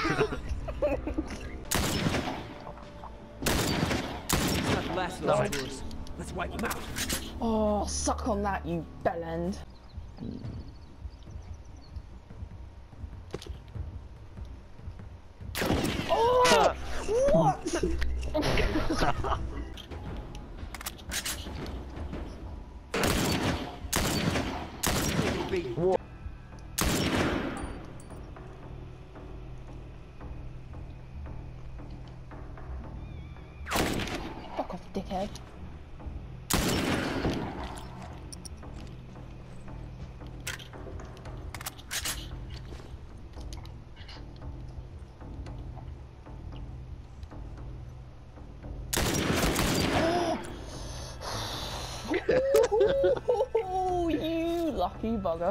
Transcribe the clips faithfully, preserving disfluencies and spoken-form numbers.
Not the last of those fools. Let's wipe him out. Oh, suck on that, you bellend. Oh! What? What? Fuck off, dickhead. Oh, you lucky bugger.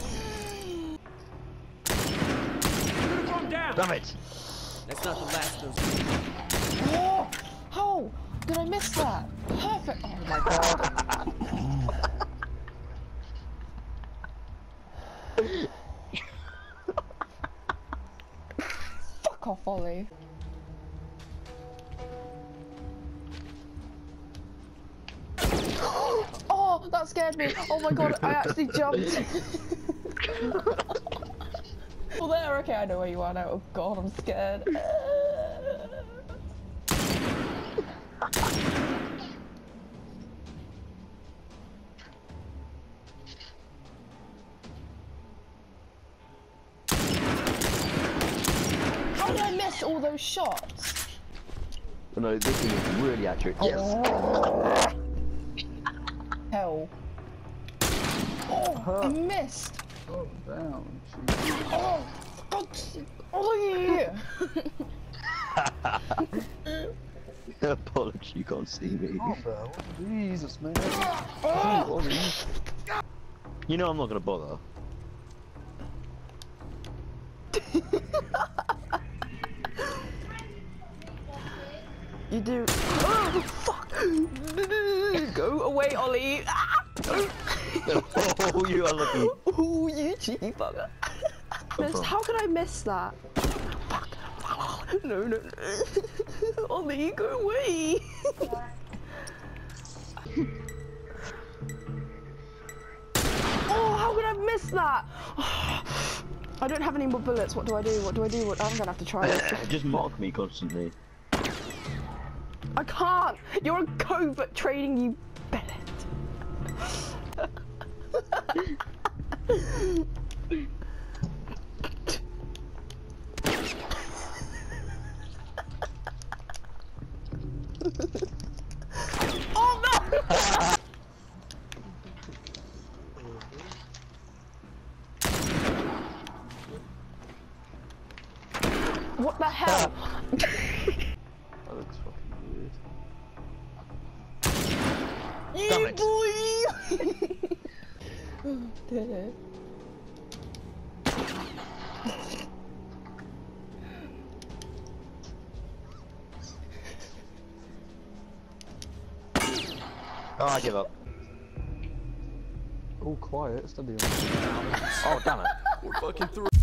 Calm down. Damn it! That's not the last of those. Oh, how did I miss that? Perfect. Oh my god. Fuck off, Ollie. Oh, that scared me. Oh my god, I actually jumped. Well, there, okay, I know where you are now. Oh god, I'm scared. How did I miss all those shots? Oh, no, this thing is really accurate. Yes! Oh. Hell. Oh, I missed! Oh, down. Oh, God. Oh, yeah. Apology, you can't see me. Oh, bro. Jesus, man. Oh. You know I'm not gonna bother. You do. Oh, fuck! Go away, Ollie! Oh, you are lucky. Oh, you cheeky bugger. Missed. How could I miss that? Fuck. No, no, no. Ollie, go away! Oh, how could I miss that? I don't have any more bullets. What do I do? What do I do? What? I'm gonna have to try this. Just mock me constantly. I can't! You're a covert trading, you Bennett. Oh no! What the hell? That looks fucking weird. You Damn it. boy! Did it? Oh, I give up. Oh, quiet. Steady on. Oh, damn it. We're fucking through.